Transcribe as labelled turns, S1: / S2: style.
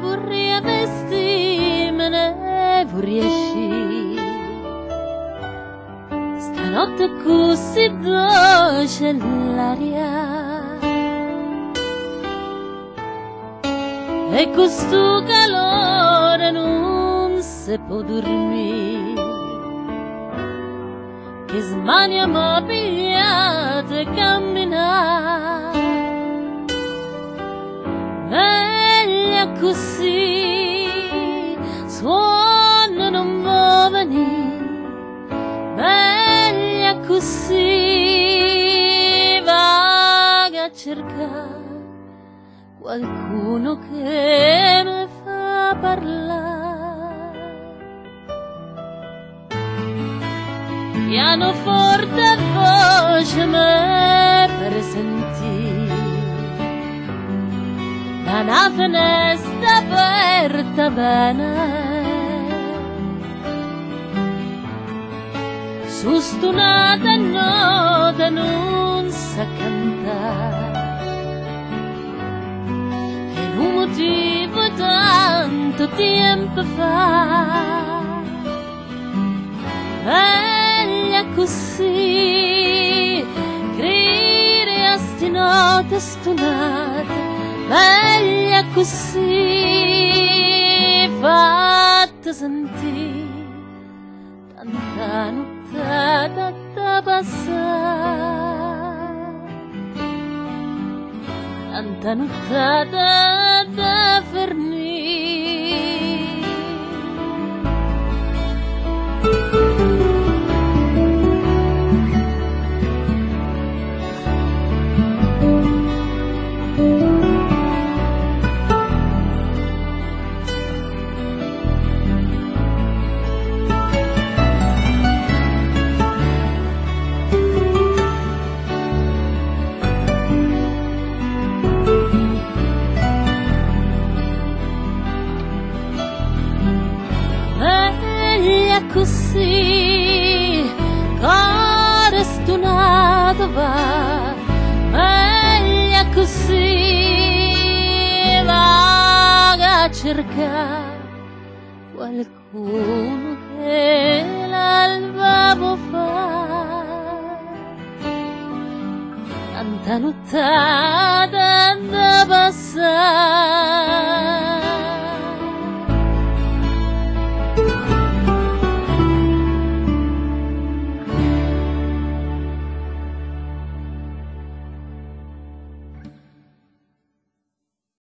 S1: vorrei vestirmene, vorrei uscire. Stanotte così dolce l'aria e questo calore non si può dormire, che smania m'ha pigliato e camminare. Veglia così, suono non può venire, veglia così, vaga a cercare qualcuno che mi fa parlare. Pianoforte voce me per sentire, da una finestra aperta bene, su stunata nota non sa cantare, e un motivo tanto tempo fa. Veglia così, grida a sti note stunate, veglia così, fatta sentire tanta nottata da passare, tanta nottata da fornire. Così, cuore stunato va, veglia così, vaga a cercare qualcuno che l'alba può fare, tanta nottata